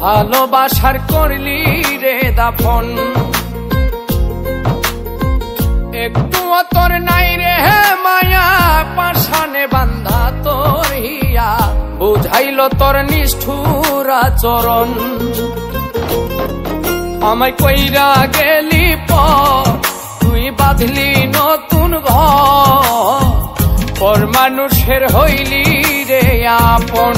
ভালোবাসার করলি রে দাফন। একটুও তোর নাই রে মায়া, পাশানে বান্ধা তোর হিয়া, বুঝাইল তোর নিষ্ঠুর আচরণ। আমায় কইরা গেলি পর, তুই বাঁধলি নতুন ঘর, পর মানুষের হইলি রে আপন।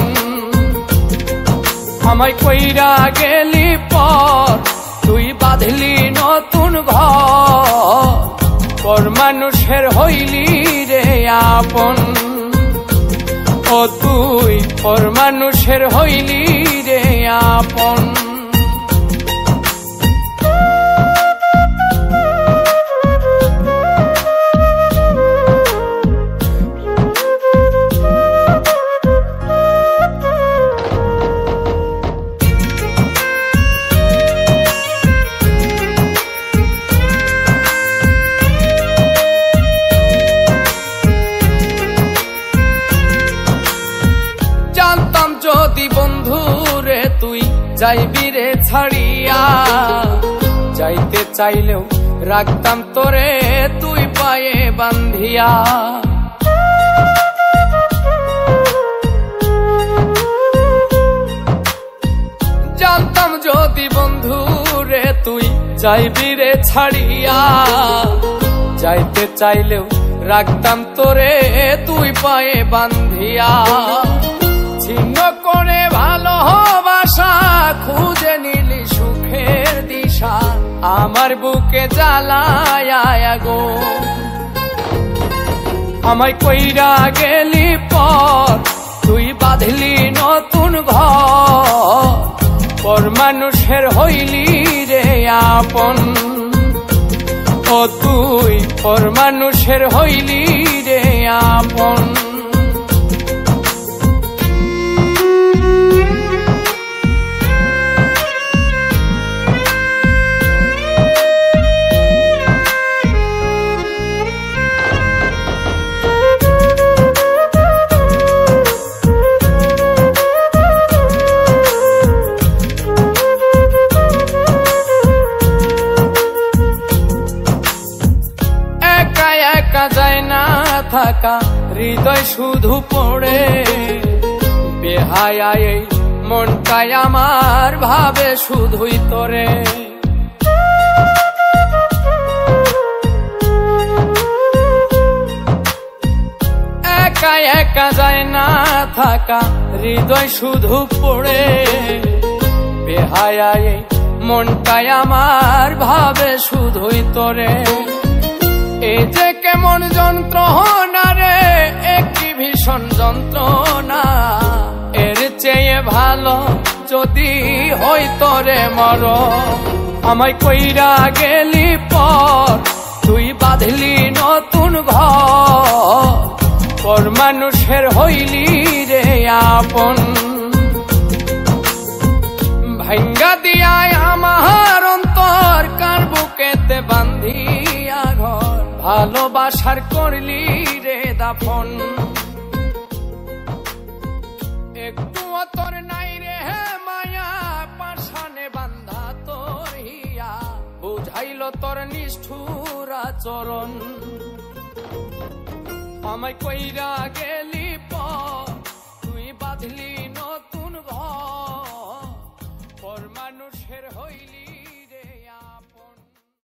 আমায় কইরা গেলি পর, তুই বাঁধলি নতুন ঘর, পর মানুষের হইলি রে আপন। ও তুই পর মানুষের হইলি রে আপন। যদি বন্ধু রে তুই যাইবি রে ছাড়িয়া, যাইতে চাইলেও রাখতাম তোরে তুই পায়ে বান্ধিয়া। জানতাম যদি বন্ধু রে তুই যাইবি রে ছাড়িয়া, যাইতে চাইলেও রাখতাম তোরে তুই পায়ে বান্ধিয়া। ছিন্ন করে ভালোবাসা খুঁজে নিলি সুখের দিশা, আমার বুকে জ্বালায় গো। আমায় কইরা গেলি পর, তুই বাঁধলি নতুন ঘর, পর মানুষের হইলি রে আপন। ও তুই পর মানুষের হইলি রে আপন। একা যায় না থাকা, হৃদয় শুধু পড়ে, বেহায়া এই মনটাই আমার ভাবে শুধুই তোরে। একা একা যায় না থাকা, হৃদয় শুধু পড়ে, বেহায়া এই মনটাই আমার ভাবে শুধুই তোরে। এ যে কেমন যন্ত্রণা রে, একটি ভীষণ যন্ত্রণা, এর চেয়ে ভালো যদি হইতো রে মর। আমায় কইরা গেলি পর, তুই বাঁধলি নতুন ঘর, পর মানুষের হইলি রে আপন। ভাঙ্গা দিয়ায় আমার অন্তর, কার বুকেতে বান্ধিয়া ঘর, ভালোবাসার করলি রে দাফন। একটুও তোর নাই রে মায়া, পাশানে বান্ধা তোর হিয়া, বুঝাইল তোর নিষ্ঠুর আচরণ। আমায় কইরা গেলি